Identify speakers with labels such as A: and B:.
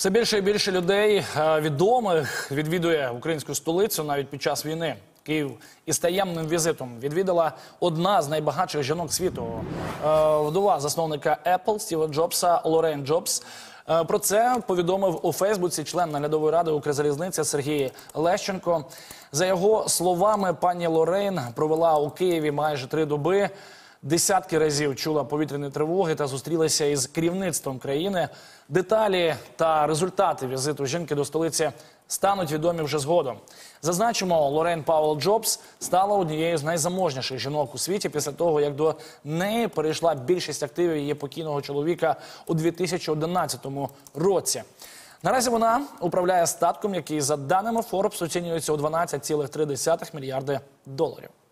A: Все більше і більше людей відомих відвідує українську столицю навіть під час війни. Київ із таємним візитом відвідала одна з найбагатших жінок світу. Вдова засновника Apple Стіва Джобса Лоррейн Джобс. Про це повідомив у Фейсбуці член наглядової ради Укрзалізниці Сергій Лещенко. За його словами, пані Лоррейн провела у Києві майже 3 доби. Десятки разів чула повітряні тривоги та зустрілася із керівництвом країни. Деталі та результати візиту жінки до столиці стануть відомі вже згодом. Зазначимо, Лоррейн Пауелл Джобс стала однією з найзаможніших жінок у світі після того, як до неї перейшла більшість активів її покійного чоловіка у 2011 році. Наразі вона управляє статком, який, за даними Forbes, оцінюється у $12,3 мільярди.